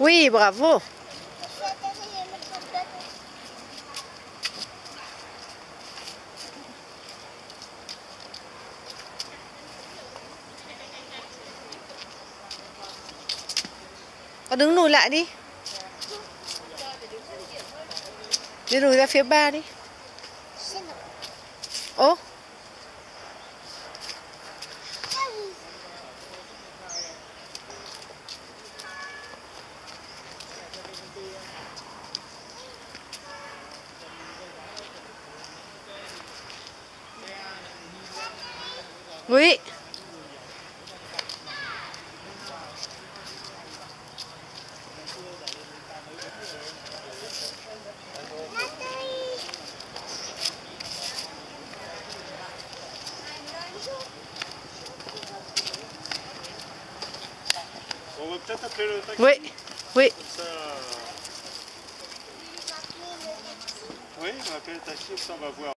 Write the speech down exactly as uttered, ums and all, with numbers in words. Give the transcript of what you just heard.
Oui, bravo. Con đứng lùi lại đi. Đi lùi ra phía ba đi. Ô. Oui. On va peut-être appeler le taxi. Oui, oui. Comme ça... Oui, on va appeler le taxi, comme ça on va voir.